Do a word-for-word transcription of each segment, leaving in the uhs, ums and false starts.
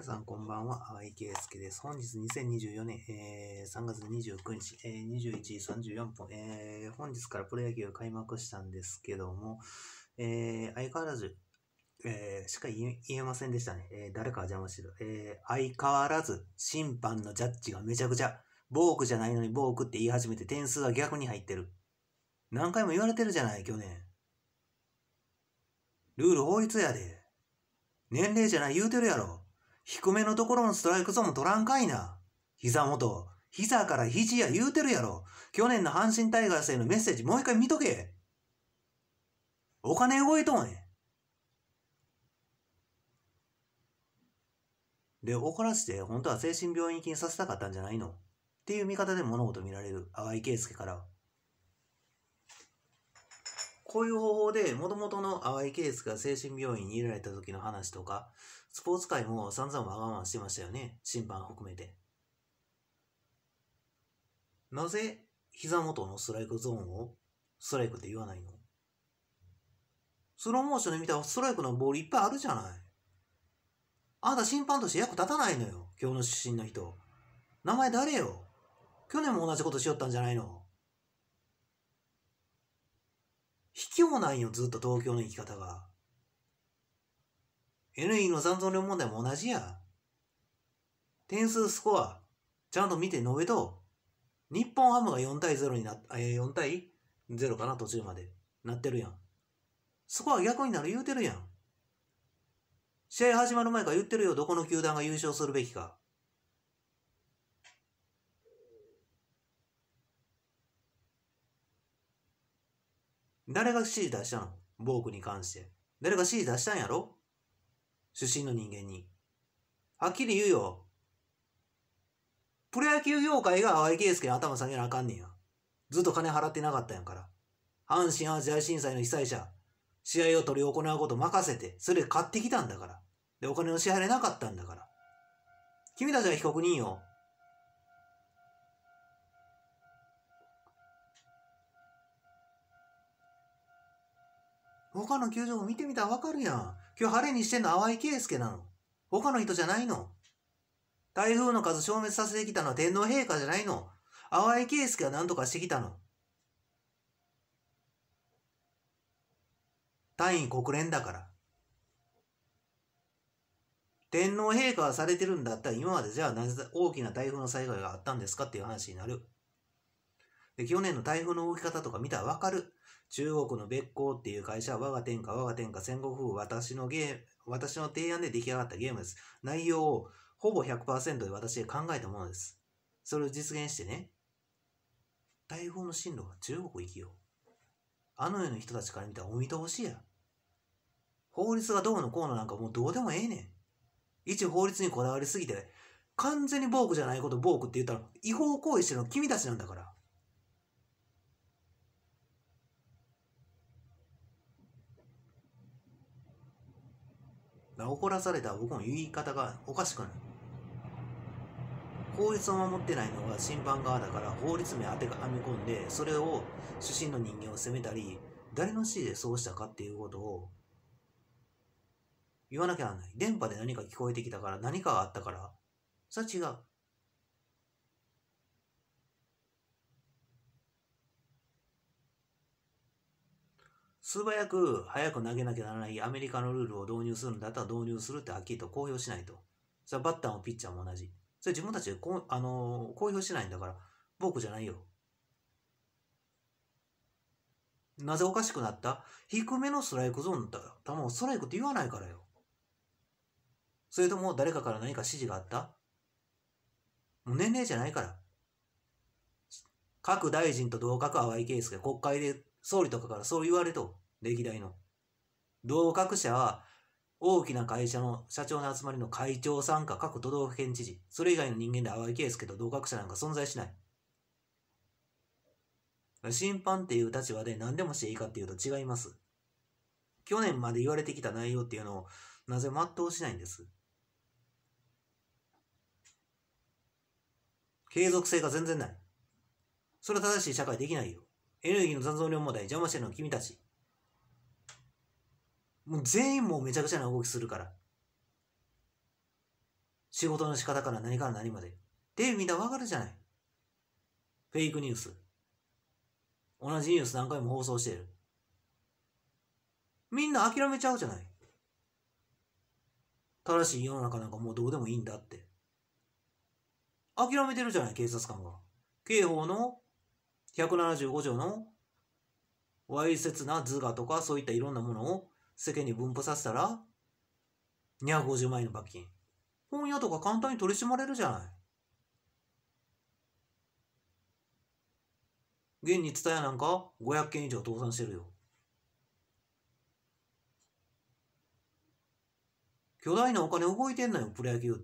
皆さんこんばんは、淡井圭介です。本日にせんにじゅうよねん、えー、さんがつにじゅうくにち、えー、にじゅういちじさんじゅうよんぷん、えー、本日からプロ野球が開幕したんですけども、えー、相変わらず、えー、しか言えませんでしたね。えー、誰か邪魔してる。えー、相変わらず審判のジャッジがめちゃくちゃ、ボークじゃないのにボークって言い始めて点数は逆に入ってる。何回も言われてるじゃない、去年。ルール法律やで。年齢じゃない言うてるやろ。低めのところのストライクゾーン取らんかいな。膝元。膝から肘や言うてるやろ。去年の阪神タイガースへのメッセージもう一回見とけ。お金動いとんねん。で、怒らせて本当は精神病院行きにさせたかったんじゃないのっていう見方で物事見られる淡井圭介から。こういう方法で元々の淡井圭介が精神病院に入れられた時の話とか、スポーツ界も散々わがまましてましたよね。審判含めて。なぜ膝元のストライクゾーンをストライクって言わないの？スローモーションで見たストライクのボールいっぱいあるじゃない。あなた審判として役立たないのよ。今日の出身の人。名前誰よ？去年も同じことしよったんじゃないの？卑怯なんよ、ずっと東京の生き方が。エヌイー の残存量問題も同じや。点数スコア、ちゃんと見て述べと。日本ハムがよんたいゼロになっ、えー、よんたいゼロかな、途中まで。なってるやん。スコア逆になる言うてるやん。試合始まる前から言ってるよ、どこの球団が優勝するべきか。誰が指示出したの？ボークに関して。誰が指示出したんやろ？出身の人間に。はっきり言うよ。プロ野球業界が淡井圭介に頭下げなあかんねんや。ずっと金払ってなかったんやから。阪神・淡路大震災の被災者、試合を取り行うこと任せて、それで買ってきたんだから。で、お金の支払いなかったんだから。君たちは被告人よ。他の球場を見てみたらわかるやん。今日晴れにしてんの淡井圭介なの。他の人じゃないの。台風の数消滅させてきたのは天皇陛下じゃないの。淡井圭介は何とかしてきたの。単位国連だから。天皇陛下はされてるんだったら今までじゃあなぜ大きな台風の災害があったんですかっていう話になる。で、去年の台風の動き方とか見たらわかる。中国の別光っていう会社は我が天下我が天下戦国風私のゲーム、私の提案で出来上がったゲームです。内容をほぼ ひゃくパーセント で私で考えたものです。それを実現してね、台風の進路が中国行きよ。あの世の人たちから見たらお見通しや。法律がどうのこうのなんかもうどうでもええねん。一法律にこだわりすぎて、完全にボークじゃないことボークって言ったら違法行為してるの君たちなんだから。怒らされた僕の言い方がおかしくない。法律を守ってないのが審判側だから法律名当てが編み込んで、それを主審の人間を責めたり、誰の指示でそうしたかっていうことを言わなきゃならない。電波で何か聞こえてきたから、何かがあったから、それは違う。素早く早く投げなきゃならないアメリカのルールを導入するんだったら導入するってはっきりと公表しないと。それはバッターもピッチャーも同じ。それ自分たちでこう、あのー、公表しないんだから、僕じゃないよ。なぜおかしくなった？低めのストライクゾーンの球をストライクって言わないからよ。それとも誰かから何か指示があった？もう年齢じゃないから。各大臣と同格淡井圭介、国会で総理とかからそう言われと、歴代の。同格者は大きな会社の社長の集まりの会長さんか各都道府県知事、それ以外の人間で淡井圭介と同格者なんか存在しない。審判っていう立場で何でもしていいかっていうと違います。去年まで言われてきた内容っていうのをなぜ全うしないんです。継続性が全然ない。それは正しい社会できないよ。エネルギーの残存量問題邪魔してるのは君たち。もう全員もうめちゃくちゃな動きするから。 仕事の仕方から何から何まで。テレビ見たらわかるじゃない。フェイクニュース。同じニュース何回も放送してる。みんな諦めちゃうじゃない。正しい世の中なんかもうどうでもいいんだって。諦めてるじゃない、警察官が。刑法のひゃくななじゅうご条のわいせつな図画とかそういったいろんなものを世間に分布させたらにひゃくごじゅうまんえんの罰金。本屋とか簡単に取り締まれるじゃない。現にツタヤなんかごひゃっけん以上倒産してるよ。巨大なお金動いてんのよ、プロ野球って。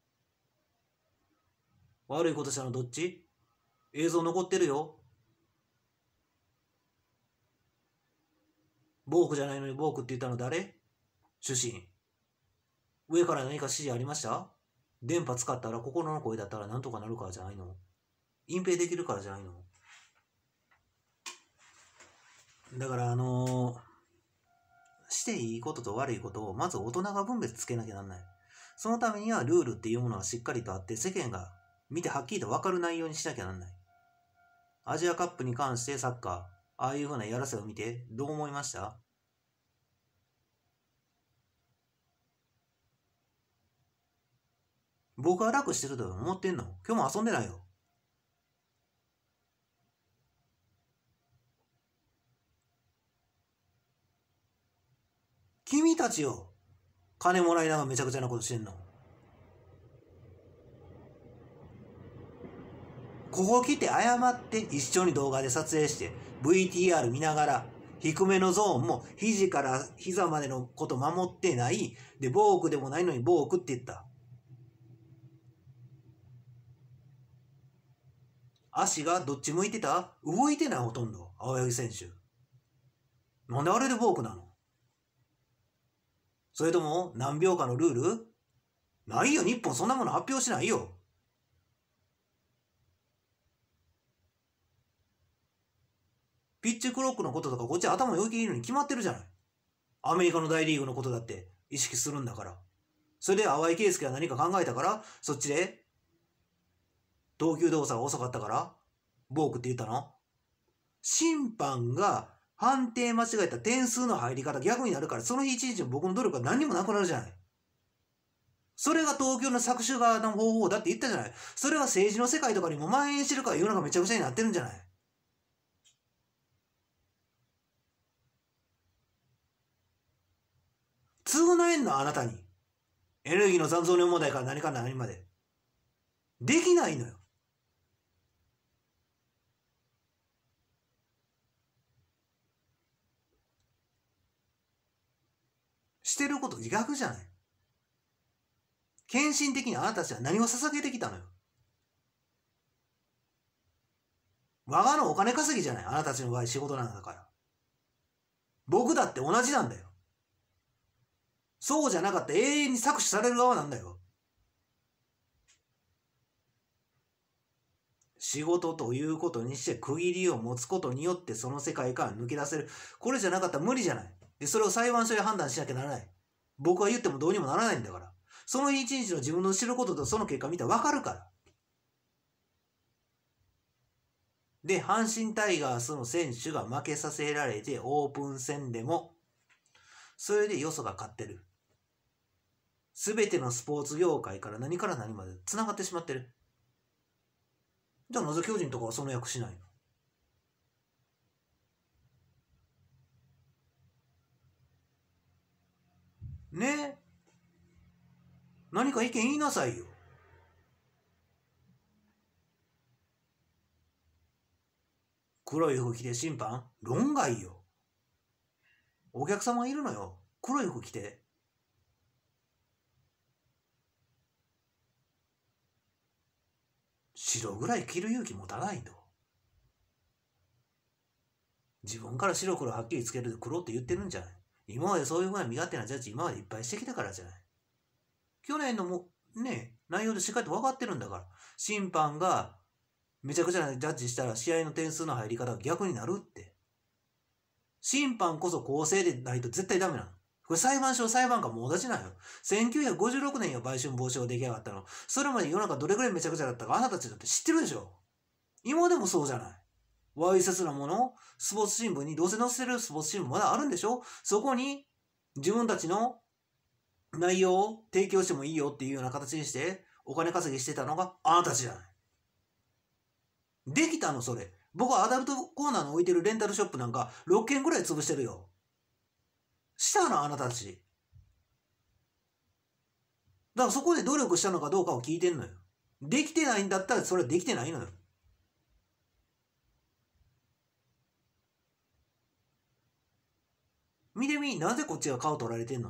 悪いことしたのどっち？映像残ってるよ。ボークじゃないのにボークって言ったの誰？主審。上から何か指示ありました？電波使ったら心の声だったらなんとかなるからじゃないの？隠蔽できるからじゃないの？だからあのー、していいことと悪いことをまず大人が分別つけなきゃなんない。そのためにはルールっていうものがしっかりとあって世間が見てはっきりと分かる内容にしなきゃなんない。アジアカップに関してサッカー、ああいう風なやらせを見てどう思いました？僕は楽してると思ってんの？今日も遊んでないよ。君たちよ、金もらいながらめちゃくちゃなことしてんの。ここ来て謝って一緒に動画で撮影して ブイティーアール 見ながら低めのゾーンも肘から膝までのこと守ってないで、ボークでもないのにボークって言った。足がどっち向いてた？動いてない。ほとんど青柳選手。なんであれでボークなの？それとも何秒かのルール？ないよ。日本そんなもの発表しないよ。ピッチクロックのこととかこっち頭に置いているのに決まってるじゃない。アメリカの大リーグのことだって意識するんだから。それで淡井圭介は何か考えたからそっちで投球動作が遅かったからボークって言ったの？審判が判定間違えた点数の入り方逆になるから、その日一日の僕の努力が何にもなくなるじゃない。それが東京の搾取側の方法だって言ったじゃない。それが政治の世界とかにも蔓延してるから世の中めちゃくちゃになってるんじゃない。償えんのあなたに。エネルギーの残存量問題から何から何まで。できないのよ。してること逆じゃない。献身的にあなたたちは何を捧げてきたのよ。我がのお金稼ぎじゃない。あなたたちの場合仕事なんだから。僕だって同じなんだよ。そうじゃなかったら永遠に搾取される側なんだよ。仕事ということにして区切りを持つことによってその世界から抜け出せる。これじゃなかったら無理じゃない。で、それを裁判所で判断しなきゃならない。僕が言ってもどうにもならないんだから。その日一日の自分の知ることとその結果見たら分かるから。で、阪神タイガースの選手が負けさせられてオープン戦でも、それでよそが勝ってる。すべてのスポーツ業界から何から何まで繋がってしまってる。じゃあなぜ巨人とかはその役しないの？ねえ。何か意見言いなさいよ。黒い服着て審判？論外よ。お客様いるのよ。黒い服着て。白ぐらい着る勇気持たないと。自分から白黒はっきりつけるで黒って言ってるんじゃない。今までそういうふうな身勝手なジャッジ今までいっぱいしてきたからじゃない。去年のもね内容でしっかりと分かってるんだから。審判がめちゃくちゃなジャッジしたら試合の点数の入り方が逆になるって。審判こそ公正でないと絶対ダメなの。 これ裁判所、裁判官も同じなんよ。せんきゅうひゃくごじゅうろくねんよ、売春防止法出来上がったの。それまで世の中どれくらいめちゃくちゃだったかあなたたちだって知ってるでしょ。今でもそうじゃない。わいせつなもの、スポーツ新聞にどうせ載せてるスポーツ新聞まだあるんでしょ。そこに自分たちの内容を提供してもいいよっていうような形にしてお金稼ぎしてたのがあなたたちじゃない。できたのそれ。僕はアダルトコーナーの置いてるレンタルショップなんかろっけんぐらい潰してるよ。したのあなたたち。だからそこで努力したのかどうかを聞いてんのよ。できてないんだったらそれはできてないのよ。見てみ、なぜこっちが顔取られてんの。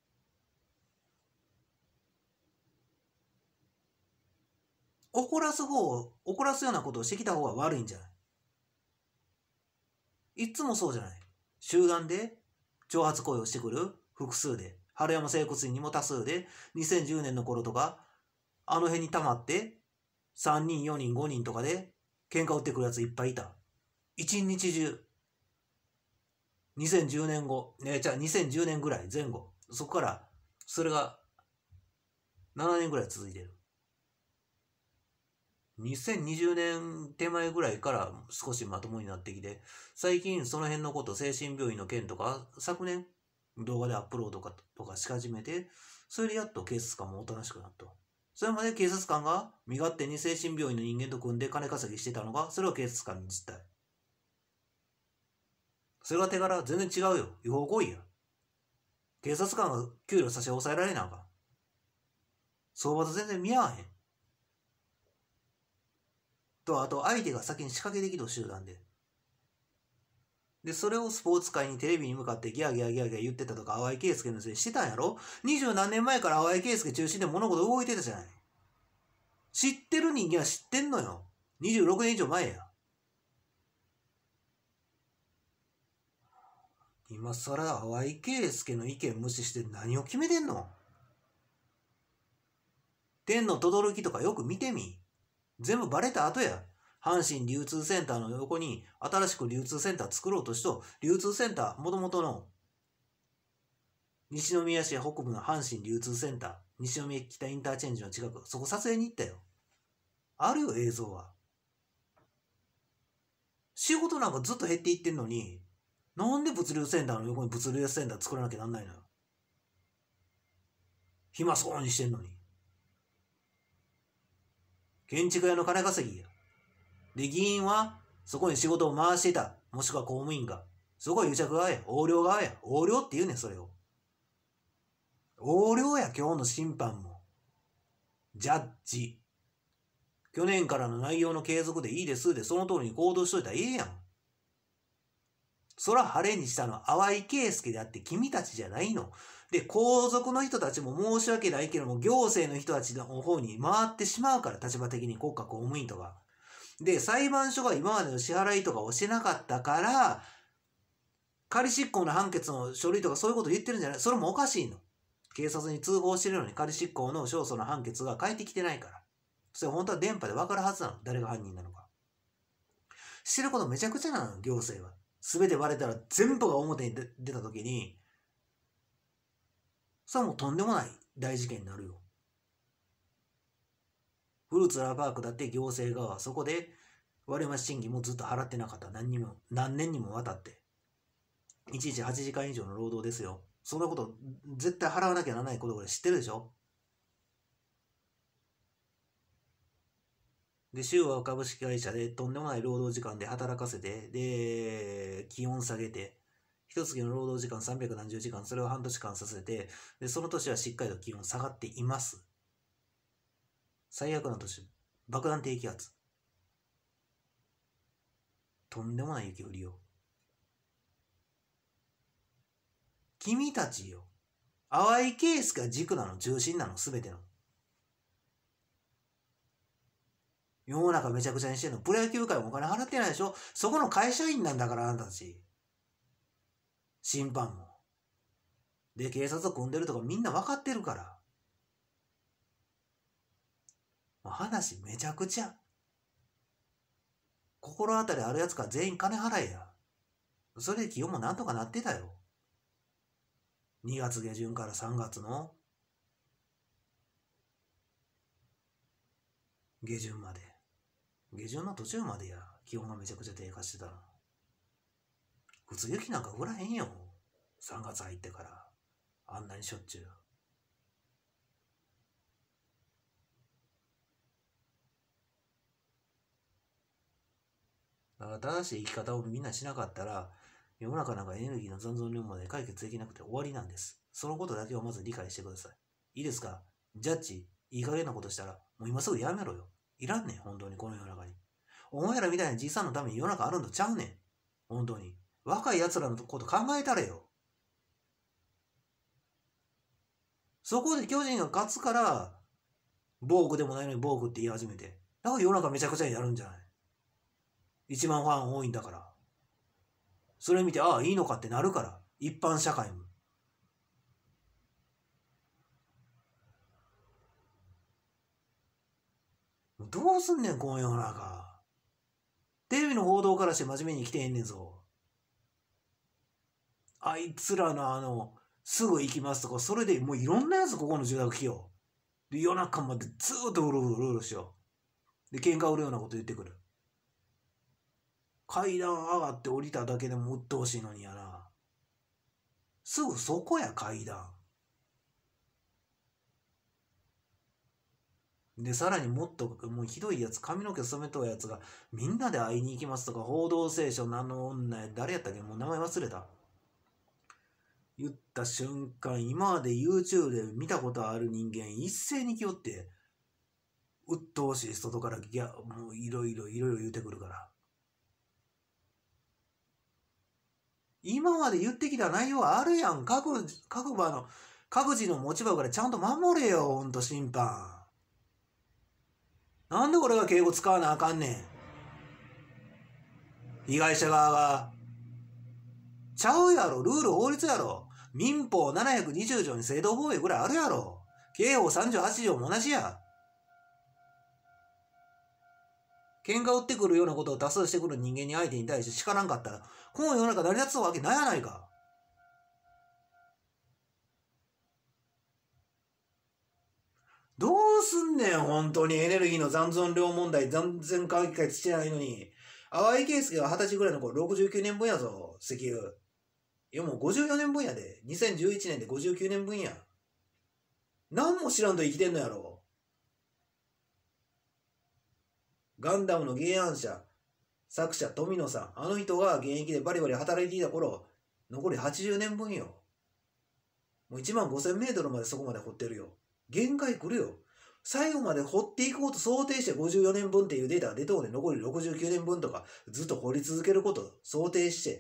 怒らす方、怒らすようなことをしてきた方が悪いんじゃない。いつもそうじゃない。集団で挑発行為をしてくる複数で、春山整骨院にも多数で、にせんじゅうねんの頃とか、あの辺に溜まって、さんにん、よにん、ごにんとかで喧嘩売ってくるやついっぱいいた。一日中。にせんじゅうねんご、ね、じゃあにせんじゅうねんぐらい前後。そこから、それがななねんぐらい続いてる。にせんにじゅうねん手前ぐらいから少しまともになってきて、最近その辺のこと、精神病院の件とか、昨年動画でアップロードとかし始めて、それでやっと警察官もおとなしくなった。それまで警察官が身勝手に精神病院の人間と組んで金稼ぎしてたのが、それは警察官の実態。それが手柄全然違うよ。違法行為や。警察官が給料差し押さえられなあかん。相場と全然見合わへん。と、あと相手が先に仕掛けてきた集団で。で、それをスポーツ界にテレビに向かってギャーギャーギャーギャー言ってたとか、淡井圭介のせいしてたんやろ。二十何年前から淡井圭介中心で物事動いてたじゃない。知ってる人間は知ってんのよ。にじゅうろくねん以上前や。今更淡井圭介の意見無視して何を決めてんの。天の轟とかよく見てみ。全部バレた後や。阪神流通センターの横に新しく流通センター作ろうとしと、流通センター、もともとの西宮市北部の阪神流通センター、西宮北インターチェンジの近く、そこ撮影に行ったよ。あるよ、映像は。仕事なんかずっと減っていってんのに、なんで物流センターの横に物流センター作らなきゃなんないのよ。暇そうにしてんのに。建築屋の金稼ぎや。で、議員はそこに仕事を回していた。もしくは公務員が。そこは癒着側や。横領側や。横領って言うねん、それを。横領や、今日の審判も。ジャッジ。去年からの内容の継続でいいですで、その通りに行動しといたらええやん。そら晴れにしたのは淡井圭介であって君たちじゃないの。で、皇族の人たちも申し訳ないけども、行政の人たちの方に回ってしまうから、立場的に国家公務員とか。で、裁判所が今までの支払いとかをしなかったから、仮執行の判決の書類とかそういうこと言ってるんじゃない。それもおかしいの。警察に通報してるのに仮執行の勝訴の判決が返ってきてないから。それ本当は電波で分かるはずなの。誰が犯人なのか。してることめちゃくちゃなの、行政は。すべてバレたら全部が表に出たときに、それはもうとんでもない大事件になるよ。フルーツラーパークだって行政側はそこで割増賃金もずっと払ってなかった。何にも、何年にもわたって。いちにちはちじかん以上の労働ですよ。そんなこと絶対払わなきゃならないことこれ知ってるでしょ。で、州は株式会社でとんでもない労働時間で働かせて、で、気温下げて、一月の労働時間さんびゃくなんじゅうじかん、それを半年間させて、で、その年はしっかりと気温下がっています。最悪な年、爆弾低気圧。とんでもない雪降りよ。君たちよ。淡井圭介が軸なの、中心なの、すべての。世の中めちゃくちゃにしてんの。プロ野球界もお金払ってないでしょ。そこの会社員なんだから、あなたたち。審判も。で、警察を組んでるとかみんな分かってるから。話めちゃくちゃ。心当たりあるやつから全員金払えや。それで気温もなんとかなってたよ。 にがつ下旬からさんがつの下旬まで。下旬の途中までや、気温がめちゃくちゃ低下してたの。普通雪なんか降らへんよ。さんがつ入ってから。あんなにしょっちゅう。だから正しい生き方をみんなしなかったら、世の中なんかエネルギーの残存量まで解決できなくて終わりなんです。そのことだけをまず理解してください。いいですか？ジャッジ、いい加減なことしたら、もう今すぐやめろよ。いらんねん、本当にこの世の中に。お前らみたいなじいさんのために世の中あるのちゃうねん。本当に。若い奴らのこと考えたれよ。そこで巨人が勝つから、ボークでもないのにボークって言い始めて。だから世の中めちゃくちゃにやるんじゃない。一番ファン多いんだから。それ見て、ああ、いいのかってなるから。一般社会も。どうすんねん、この世の中。テレビの報道からして真面目に生きてへんねんぞ。あいつらのあの、すぐ行きますとか、それでもういろんなやつここの住宅来よう。で、夜中までずーっとうろうろうろうろしよう。で、喧嘩売るようなこと言ってくる。階段上がって降りただけでも鬱陶しいのにやな。すぐそこや、階段。で、さらにもっと、もうひどいやつ、髪の毛染めとうやつが、みんなで会いに行きますとか、報道聖書のあの女、誰やったっけ？もう名前忘れた。言った瞬間、今まで YouTube で見たことある人間、一斉に来よって、鬱陶しい外からギャ、もういろいろいろいろ言うてくるから。今まで言ってきた内容はあるやん。各、各場の、各自の持ち場からちゃんと守れよ、ほんと審判。なんで俺が敬語使わなあかんねん。被害者側が。ちゃうやろ、ルール法律やろ。民法ななひゃくにじゅう条に正当防衛ぐらいあるやろ。刑法さんじゅうはち条も同じや。喧嘩売ってくるようなことを多数してくる人間に相手に対して叱らんかったら、この世の中成り立つわけないやないか。どうすんねん、本当に。エネルギーの残存量問題全然解決してないのに。淡井圭介がはたちぐらいの頃、ろくじゅうきゅうねんぶんやぞ、石油。いやもうごじゅうよねんぶんやで。にせんじゅういちねんでごじゅうきゅうねんぶんや。何も知らんと生きてんのやろ。ガンダムの原案者、作者富野さん、あの人が現役でバリバリ働いていた頃、残りはちじゅうねんぶんよ。もういちまんごせんメートルまでそこまで掘ってるよ。限界来るよ。最後まで掘っていこうと想定してごじゅうよねんぶんっていうデータが出とうねん。残りろくじゅうきゅうねんぶんとかずっと掘り続けることを想定して。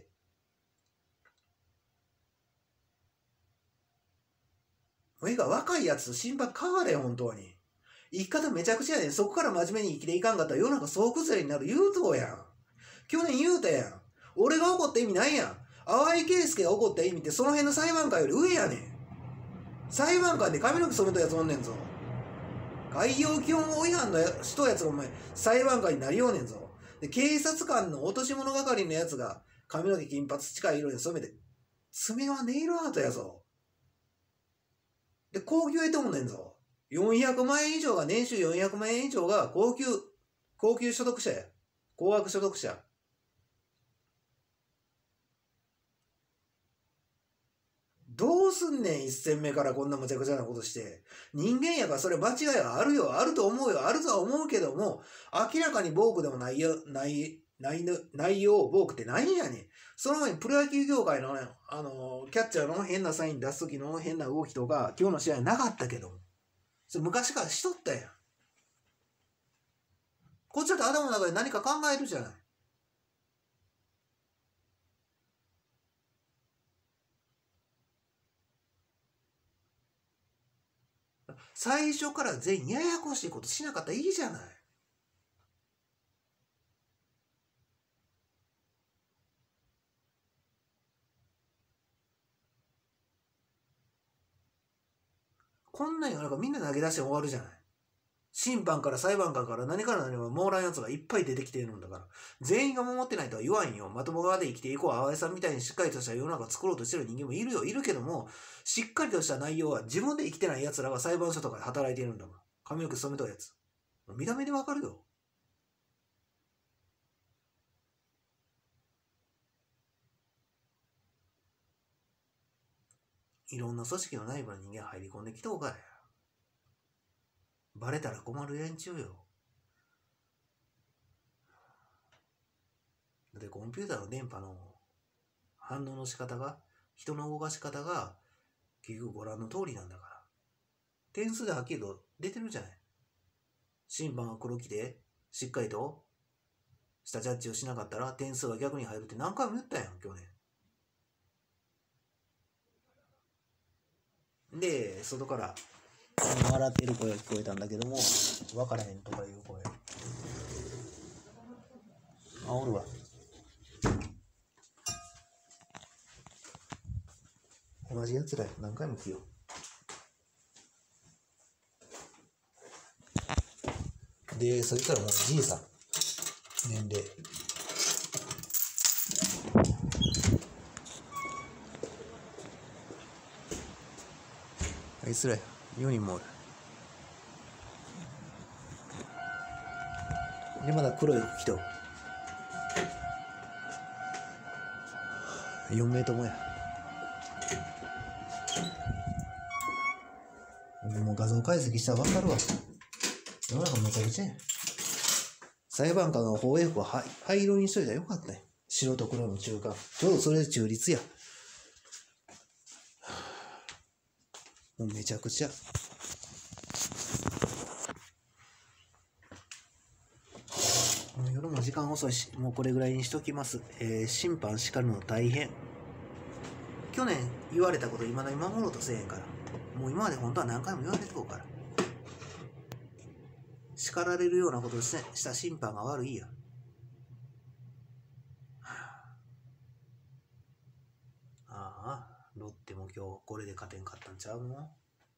もういいか、若いやつと心配変われ、本当に。生き方めちゃくちゃやねん。そこから真面目に生きていかんかったら世の中総崩れになる言うとうやん。去年言うたやん。俺が怒った意味ないやん。淡井圭介が怒った意味ってその辺の裁判官より上やねん。裁判官で髪の毛染めたやつおんねんぞ。海洋基本法違反の人やつがお前裁判官になりようねんぞ。で、警察官の落とし物係のやつが髪の毛金髪近い色に染めて、爪はネイルアートやぞ。で、高級へともねんぞ。よんひゃくまんえん以上が、年収よんひゃくまんえん以上が高級、高級所得者や。高額所得者。どうすんねん、一戦目からこんなむちゃくちゃなことして。人間やからそれ間違いはあるよ、あると思うよ、あるとは思うけども、明らかにボークでもないよ、ない、ない内容をボークって何やねん。その前にプロ野球業界のね、あの、キャッチャーの変なサイン出す時の変な動きとか、今日の試合なかったけども。それ昔からしとったやん。こっちだって頭の中で何か考えるじゃない。最初から全員ややこしいことしなかったらいいじゃない。こんなん世の中みんな投げ出して終わるじゃない。 審判から裁判官から何から何も守らんやつがいっぱい出てきてるんだから。全員が守ってないとは言わんよ。まとも側で生きていこう。淡井さんみたいにしっかりとした世の中を作ろうとしてる人間もいるよ。いるけども、しっかりとした内容は自分で生きてない奴らが裁判所とかで働いているんだもん。髪の毛染めとるやつ。見た目でわかるよ。いろんな組織の内部の人間入り込んできとうからや。バレたら困る連中よ。で、コンピューターの電波の反応の仕方が、人の動かし方が、結局ご覧の通りなんだから。点数ではっきりと出てるじゃない。審判が黒木で、しっかりとしたジャッジをしなかったら点数が逆に入るって何回も言ったやん、去年。で、外から、笑ってる声が聞こえたんだけども、分からへんとかいう声。あ、おるわ。同じやつらや。何回も聞よう。で、そいつらもうじいさん。年齢。あいつらや。よにんもおる。で、まだ黒い服着とる。よん名ともや。もう画像解析したら分かるわ。世の中めちゃくちゃや。裁判官が法営服を灰色にしといたらよかったね。白と黒の中間。ちょうどそれで中立や。もうめちゃくちゃ。夜も時間遅いし、もうこれぐらいにしときます。えー、審判叱るの大変。去年言われたこと今だに守ろうとせえへんから。もう今まで本当は何回も言われておうから。叱られるようなことをした審判が悪いや。ああ、ロッテも今日これで勝てんかったんちゃうの？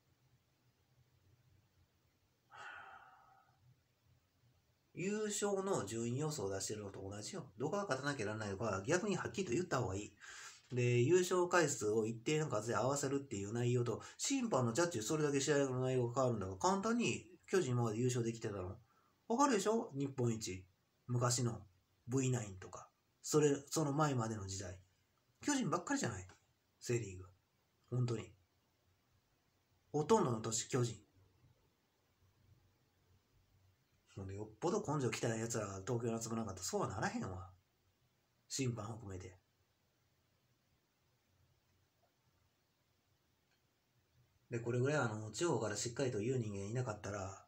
優勝の順位予想を出してるのと同じよ。どこが勝たなきゃならないのか逆にはっきりと言った方がいい。で、優勝回数を一定の数で合わせるっていう内容と、審判のジャッジそれだけ試合の内容が変わるんだから、簡単に巨人今まで優勝できてたの。わかるでしょ？日本一。昔の ブイナイン とか。それ、その前までの時代。巨人ばっかりじゃない。セリーグ。本当に。ほとんどの年巨人。よっぽど根性汚い奴らが東京に集まらなかったらそうはならへんわ。審判含めて。で、これぐらいあの、地方からしっかりと言う人間いなかったら、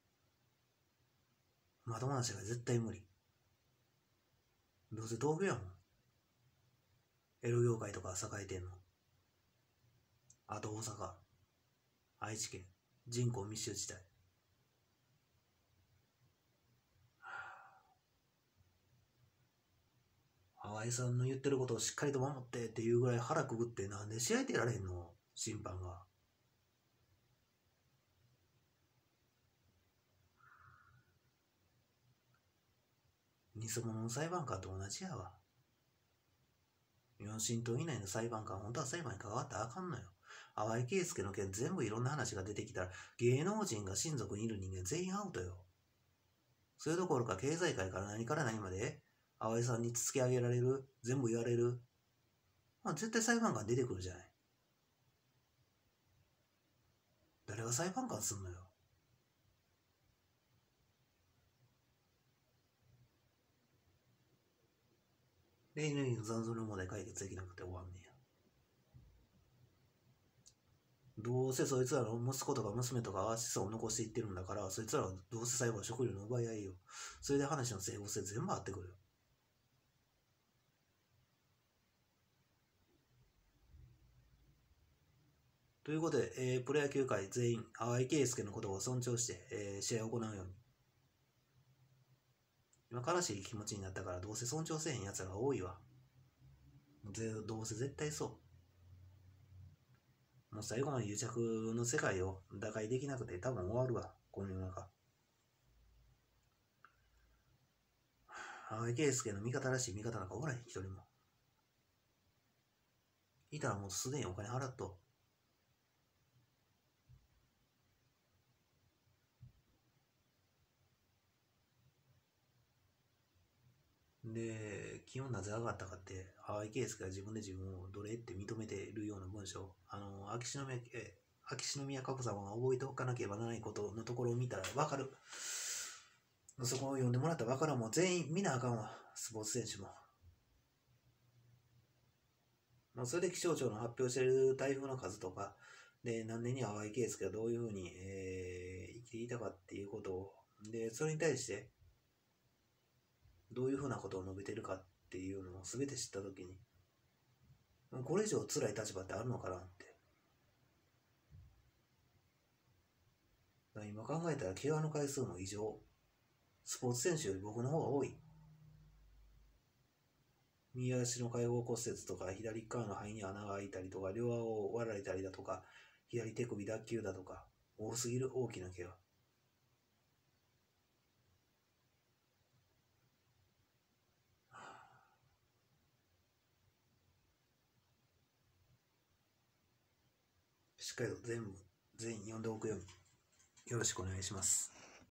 まともな話が絶対無理。どうせ東京やもん。エロ業界とか栄えてんの。あと大阪、愛知県、人口密集地帯。淡井さんの言ってることをしっかりと守ってっていうぐらい腹くぐってなんで試合出られへんの？審判が。偽物の裁判官と同じやわ。四審等以内の裁判官、本当は裁判に関わったらあかんのよ。淡井圭介の件全部いろんな話が出てきたら、芸能人が親族にいる人間全員アウトよ。それどころか経済界から何から何まで、淡井さんに突き上げられる、全部言われる。まあ、絶対裁判官出てくるじゃない。誰が裁判官すんのよ。で、エヌエヌの残存の問題解決できなくて終わんねや。どうせそいつらの息子とか娘とかは子孫を残していってるんだから、そいつらはどうせ最後は食料の奪い合いよ。それで話の整合性全部あってくるよ。ということで、えー、プロ野球界全員、淡井圭介のことを尊重して、えー、試合を行うように。今悲しい気持ちになったから、どうせ尊重せえへん奴らが多いわ。どうせ絶対そう。もう最後まで癒着の世界を打開できなくて多分終わるわ、この世の中。 青井圭介の味方らしい味方なんかおらへん、一人も。いたらもうすでにお金払っと。で、気温なぜ上がったかって、青井圭介が自分で自分を奴隷って認めているような文章、あの、秋篠宮、え秋篠宮佳子さまが覚えておかなければならないことのところを見たら分かる。そこを読んでもらったら分からん。もう全員見なあかんわ、スポーツ選手も。もうそれで気象庁の発表している台風の数とか、で、何年に青井圭介がどういうふうに、えー生きていたかっていうことを、で、それに対して、どういうふうなことを述べてるかっていうのを全て知ったときに、これ以上辛い立場ってあるのかなって。今考えたら怪我の回数も異常。スポーツ選手より僕の方が多い。右足の開放骨折とか、左側の肺に穴が開いたりとか、両顎を割られたりだとか、左手首脱臼だとか、多すぎる大きな怪我。しっかりと全部、全員読んでおくようによろしくお願いします。